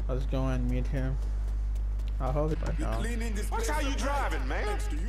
Let's go and meet him. I hope it right now. Watch how you driving, man. Thanks to you.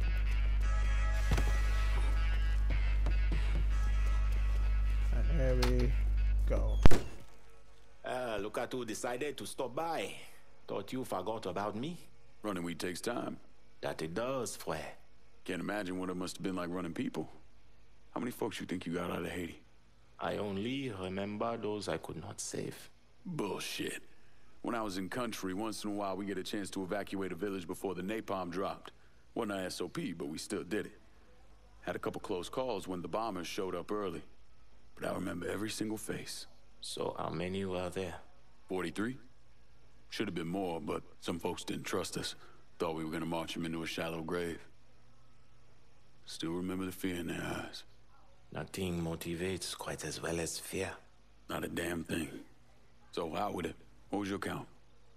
And here we go. Look at who decided to stop by. Thought you forgot about me. Running weed takes time. That it does, frère. Can't imagine what it must have been like running people. How many folks you think you got out of Haiti? I only remember those I could not save. Bullshit. When I was in country, once in a while we get a chance to evacuate a village before the napalm dropped. Wasn't a SOP, but we still did it. Had a couple close calls when the bombers showed up early. But I remember every single face. So how many were there? 43? Should have been more, but some folks didn't trust us. Thought we were gonna march them into a shallow grave. Still remember the fear in their eyes. Nothing motivates quite as well as fear. Not a damn thing. So how with it? What was your count?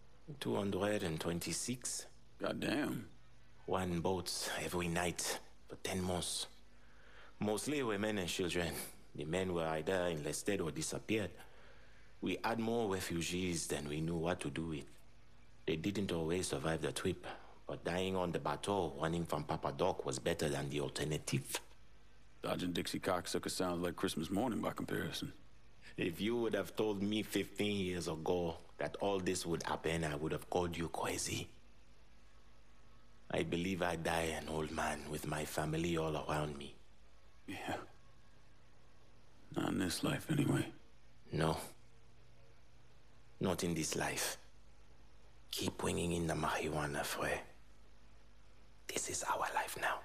226. Goddamn. One boat every night for 10 months. Mostly women and children. The men were either enlisted or disappeared. We had more refugees than we knew what to do with. They didn't always survive the trip, but dying on the bateau running from Papa Doc was better than the alternative. Dodging Dixie cocksucker sounds like Christmas morning by comparison. If you would have told me 15 years ago that all this would happen, I would have called you crazy. I believe I die an old man with my family all around me. Yeah. Not in this life, anyway. No. Not in this life. Keep bringing in the marijuana, frère. This is our life now.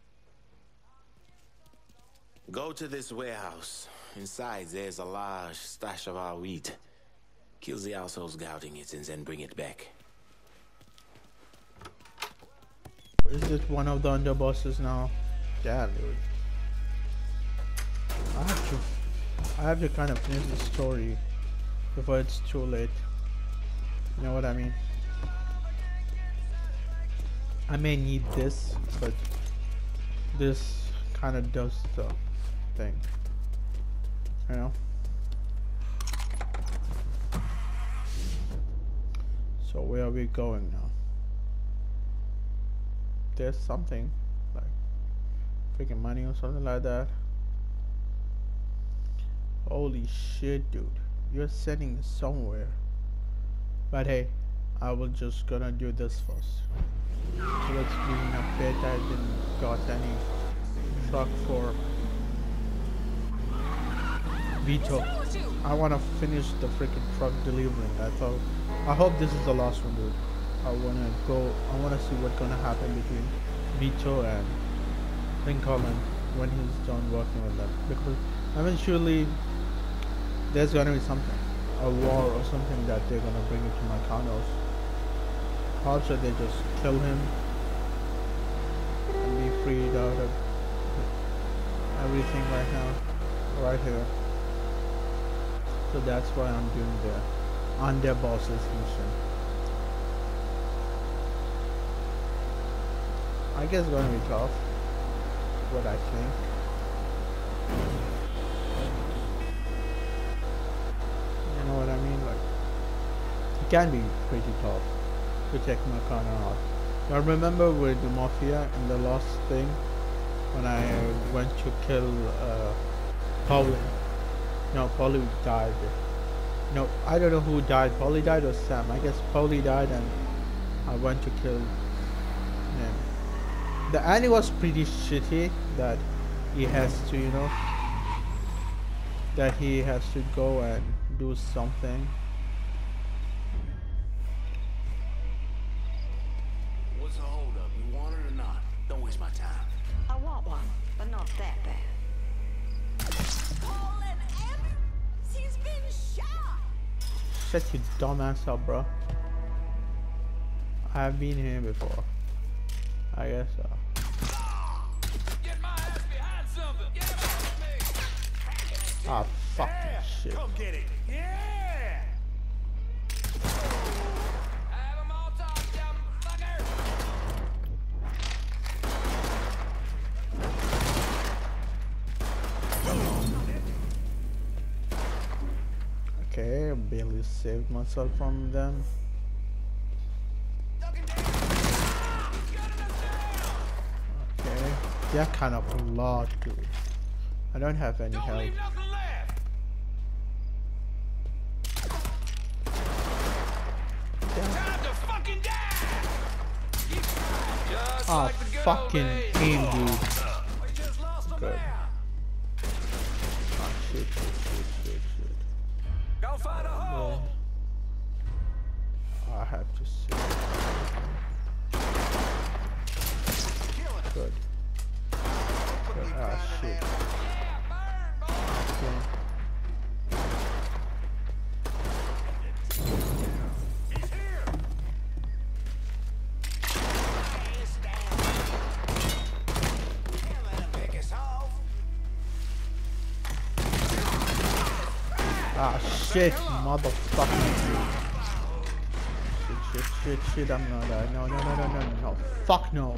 Go to this warehouse. Inside, there's a large stash of our weed. Kill the assholes guarding it and then bring it back. Is this one of the underbosses now? Yeah, dude. I have to kind of finish the story before it's too late. You know what I mean? I may need this, but this kind of does the thing. You know? So where are we going now? There's something like freaking money or something like that. Holy shit, dude. You're sending somewhere. But hey, I will just gonna do this first. So let's clean up bit. I didn't got any truck for Vito. I wanna finish the freaking truck delivering. I hope this is the last one, dude. I wanna see what's gonna happen between Vito and Lincoln when he's done working with them. Because eventually there's gonna be something. A war or something that they're gonna bring into my condos. Also they just kill him and be freed out of everything right now. Right here. So that's why I'm doing the underbosses mission. I guess it's gonna be tough. What I think. You know what I mean? Like, it can be pretty tough to take my corner out. I remember with the Mafia in the last thing when I went to kill Paulie. No, Paulie died. No, I don't know who died. Paulie died or Sam. I guess Paulie died and I went to kill him. The Annie was pretty shitty that he has to, you know, that he has to go and do something. What's the hold up? You want it or not? Don't waste my time. I want one, but not that bad. Call an ambulance! He's been shot! Shut your dumbass up, bro. I've been here before. I guess so. Get my ass behind something! Get him off me! Ah, fucking shit. Come get it! Yeah! Have 'em all talked, you fucker! Okay, barely saved myself from them. Okay, they're kind of a lot, dude. I don't have any Don't help. leave nothing left. Time to fucking die. Just Ah, like the good old fucking days. aim, dude. We just lost a Good. man. Ah, shit. Go find a hole. I have to see. Good. Good. Ah, shit. Okay. Ah, shit, motherfucking shit, I'm gonna die. No, fuck no.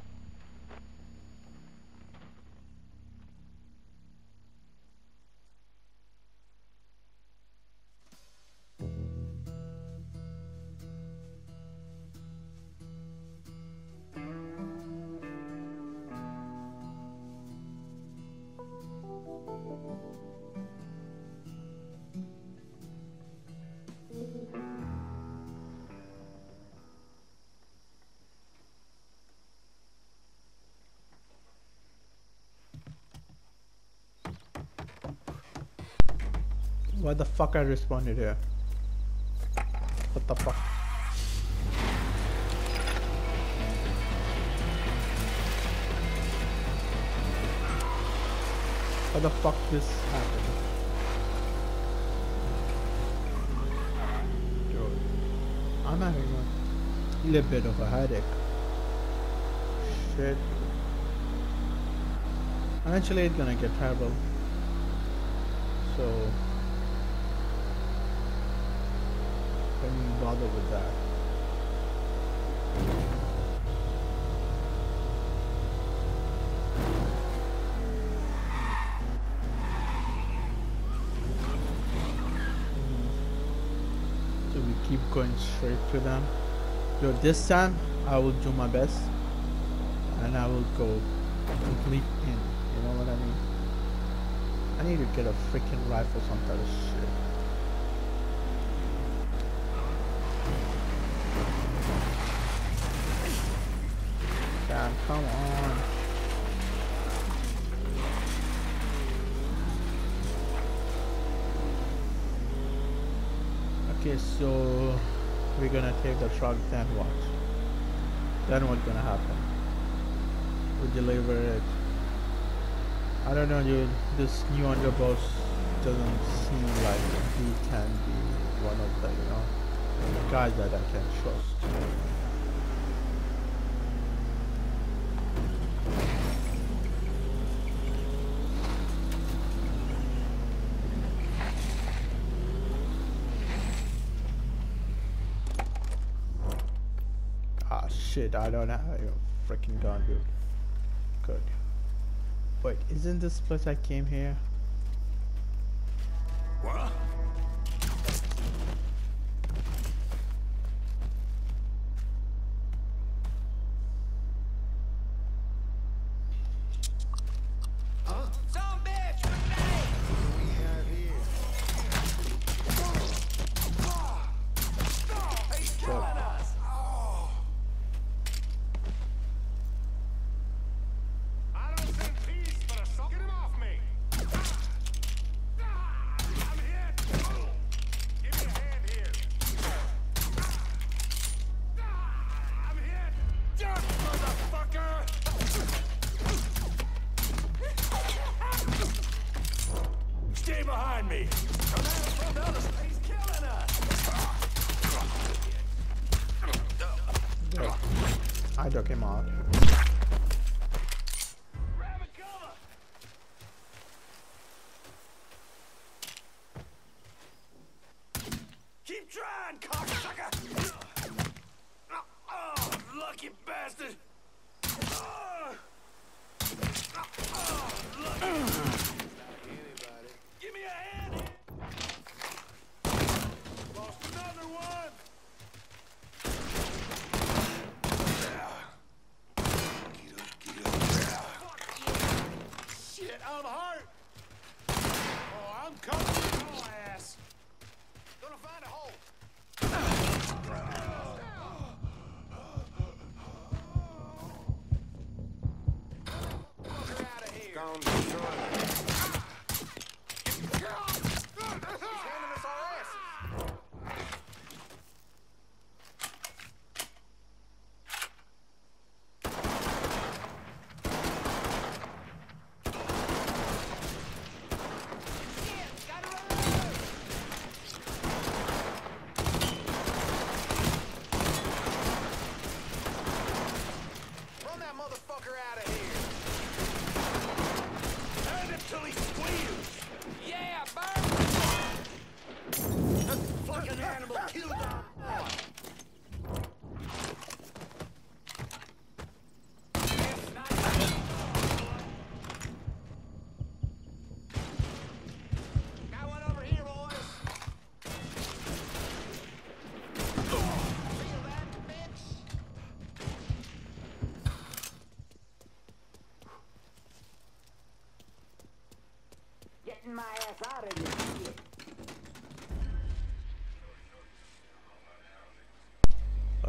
Why the fuck I responded here? What the fuck? How the fuck this happened? Dude, I'm having a little bit of a headache. Shit. Eventually it's gonna get terrible. So don't even bother with that. So we keep going straight to them. Yo, this time I will do my best and I will go complete in. You know what I mean? I need to get a freaking rifle, some kind of shit. Damn, come on. Okay, so we're gonna take the truck, then what? Then what's gonna happen? We deliver it. I don't know, dude. This new underboss doesn't seem like he can be one of the, you know, guys that I can trust. Ah, shit, I don't have a freaking gun, dude. Good. Wait, isn't this place I came here? What? Some bitch! He's killing us! I don't send peace, but assault. Get him off me! I'm hit! Give me a hand here. I'm hit! Duck, motherfucker! Stay behind me! Come at us from the other side. He's killing us! Good. I took him out. Grab a cover! Keep trying, cocksucker! Oh, lucky bastard! Oh, lucky. Give me a hand!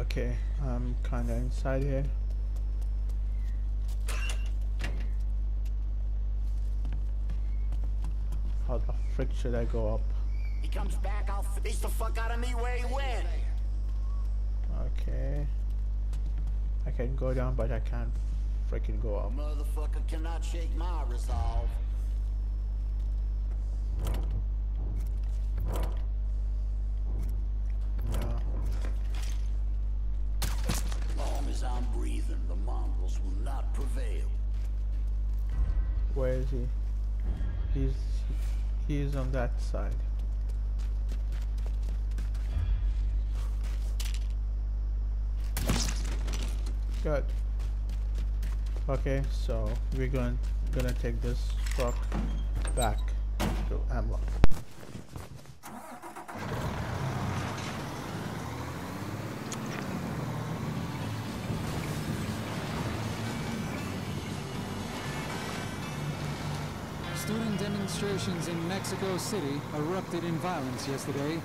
Okay, I'm kinda inside here. How the frick should I go up? He comes back, I'll face the fuck out of me where he went. Okay. I can go down, but I can't freaking go up. Motherfucker cannot shake my resolve. Yeah. Long as I'm breathing, the Mongols will not prevail. Where is he? He's on that side. Good. Okay, so we're gonna take this truck back to Amla. Student demonstrations in Mexico City erupted in violence yesterday.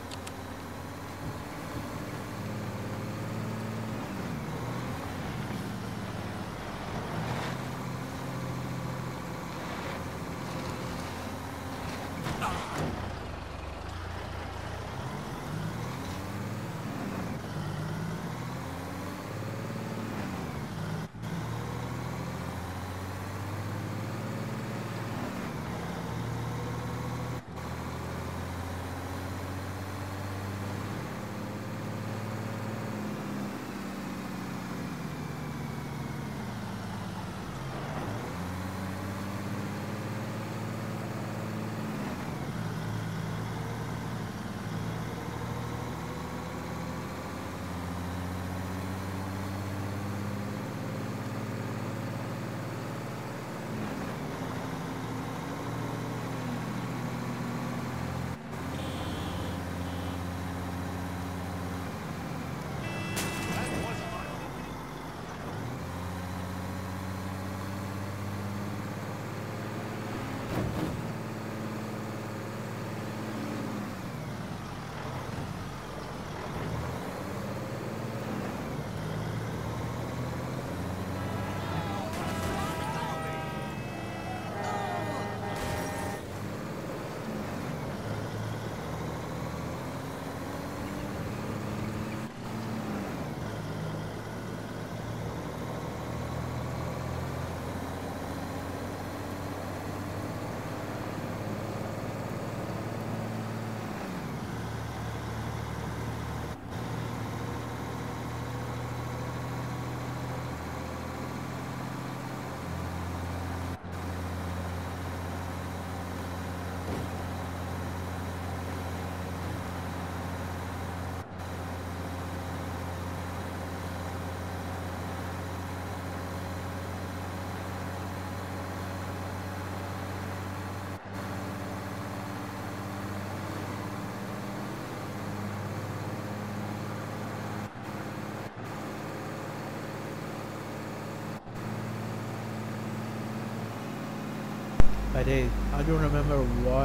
I don't remember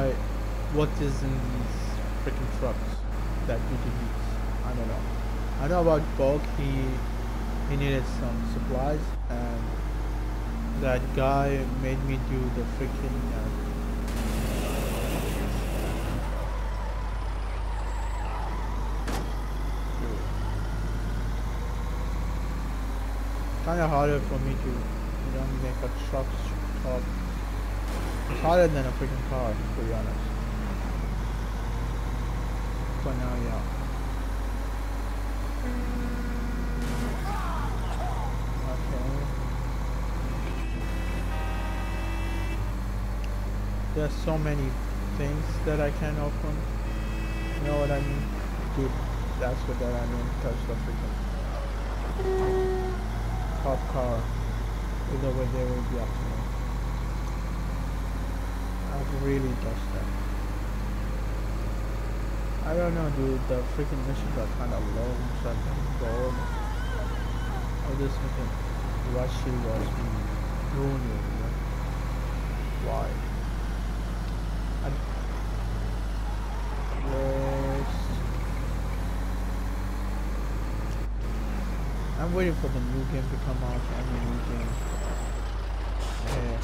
what is in these freaking trucks that we delete. I don't know. I know about Bulk, he needed some supplies, and that guy made me do the freaking kind of harder for me to, make a truck stop. It's harder than a freaking car, to be honest. For now, yeah. Okay. There's so many things that I can open. You know what I mean? Dude, that's what that I mean. Touch the freaking top car. Either way, they will be up to me. I've really touched that. I don't know, dude. The freaking missions are kind of low, so I'm kind of bored. Oh, this freaking Rushy was ruining me. Why? I'm waiting for the new game to come out. Any new game. Yeah.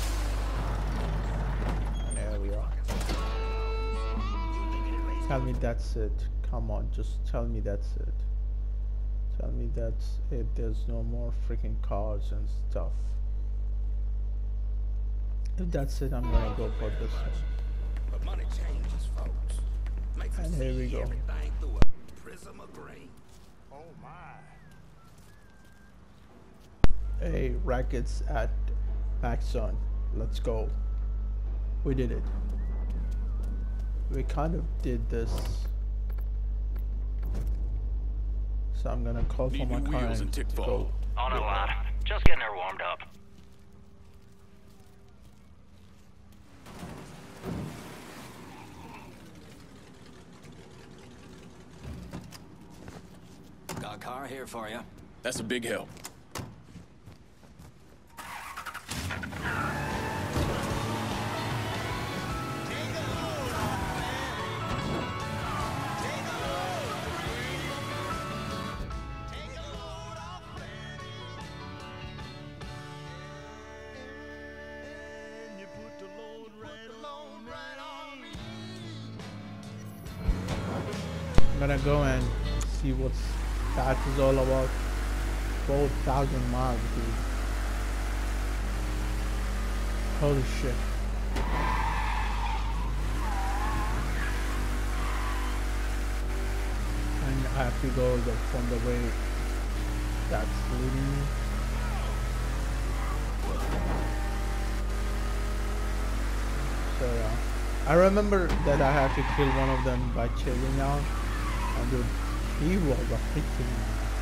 And there we are. Tell me that's it. Come on, just tell me that's it. Tell me that's it. There's no more freaking cars and stuff. If that's it, I'm gonna go for this one. But money changes, folks. Makes And us here we see go. everything through a prism of grain. Oh my. Hey, rackets at Maxon. Let's go. We did it. We kind of did this. So I'm gonna call for Need my new car wheels and and tick go. fall. On it, lad. Just getting her warmed up. Got a car here for you. That's a big help. I'm gonna go and see what that is all about. 4,000 miles, dude. Holy shit. And I have to go from the way that's leading me. So I remember that I had to kill one of them by chilling out. And dude, he was a freaking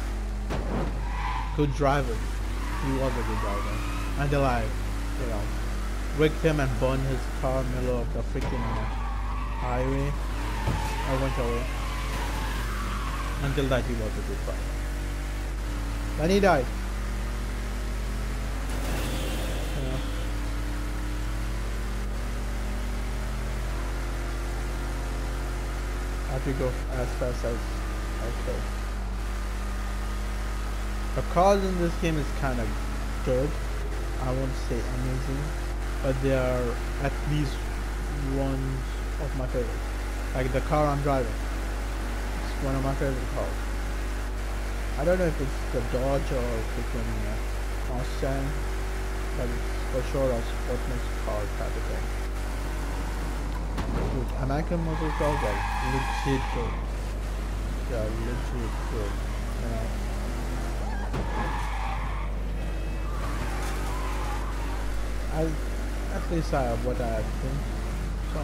good driver. He was a good driver. Until I, wrecked him and burned his car in the middle of the freaking highway. I went away. Until that he was a good driver. Then he died. I have to go as fast as I could. The cars in this game is kind of good. I won't say amazing, but they are at least one of my favorites. Like the car I'm driving, it's one of my favorite cars. I don't know if it's the Dodge or freaking Mustang, but it's for sure a sportsman's car type of thing. Dude, American muscle cars are legit good. They are legit good, At least I have what I think. So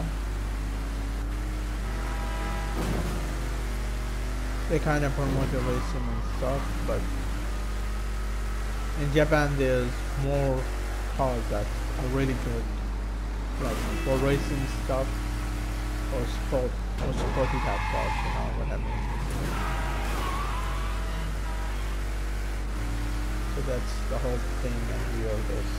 they kind of promote the racing and stuff, but in Japan there's more cars that are really good, like for racing stuff or sport or sporty type cars, you know what I mean. So that's the whole thing and view of this.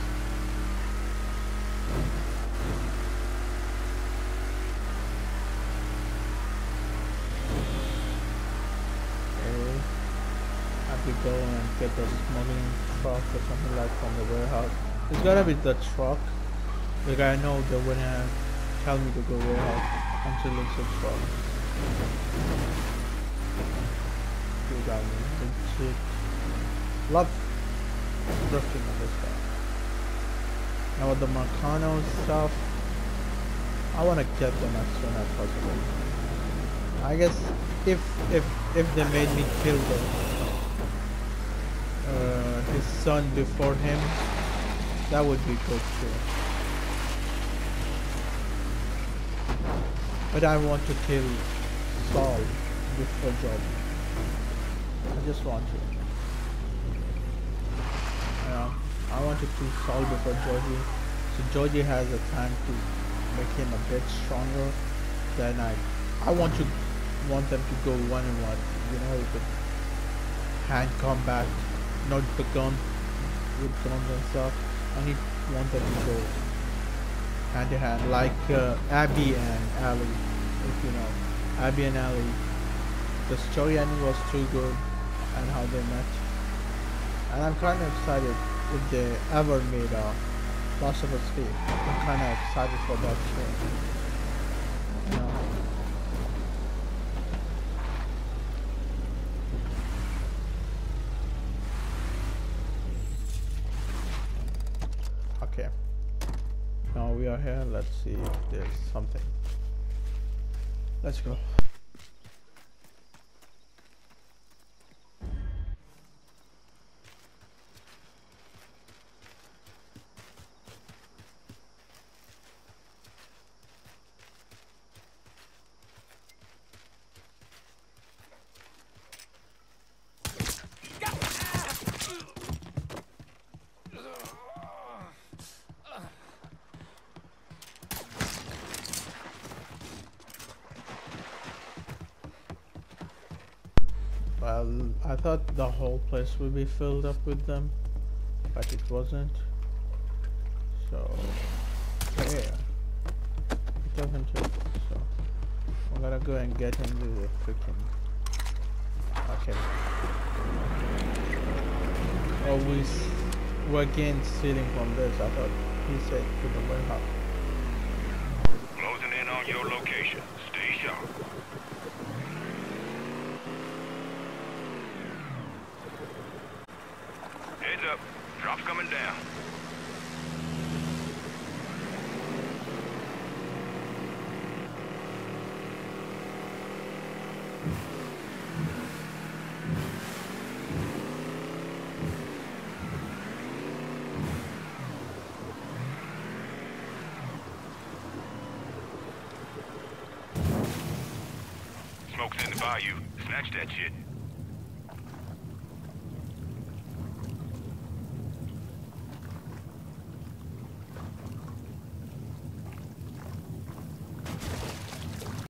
Okay. I have to go and get the smuggling truck or something like from the warehouse. It's gotta be the truck. Like I know they wouldn't tell me to go warehouse until it's a truck. You got me. Legit. Love drifting on this car. Now with the Marcano stuff, I want to get them as soon as possible. I guess if they made me kill his son before him, that would be good too. But I want to kill Saul before Georgie. I just want to. I want to kill Saul before Georgie, so Georgie has a time to make him a bit stronger. Then I want them to go 1-1. You know, with hand combat, not the gun with guns and stuff. I want them to go hand to hand, like Abby and Ali. If you know, Abby and Ali. The story ending was too good, and how they met. And I'm kind of excited if they ever made a Last of Us 3. I'm kind of excited for that show. You know? Okay. Now we are here. Let's see if there's something. Let's go. Well, I thought the whole place would be filled up with them, but it wasn't. So, yeah, it doesn't take. So, I'm gonna go and get into the freaking. Okay. Oh, we're again stealing from this. I thought he said to the warehouse. Closing in on your location. Stay sharp. Heads up. Drop's coming down. Smoke's in the bayou. Snatch that shit.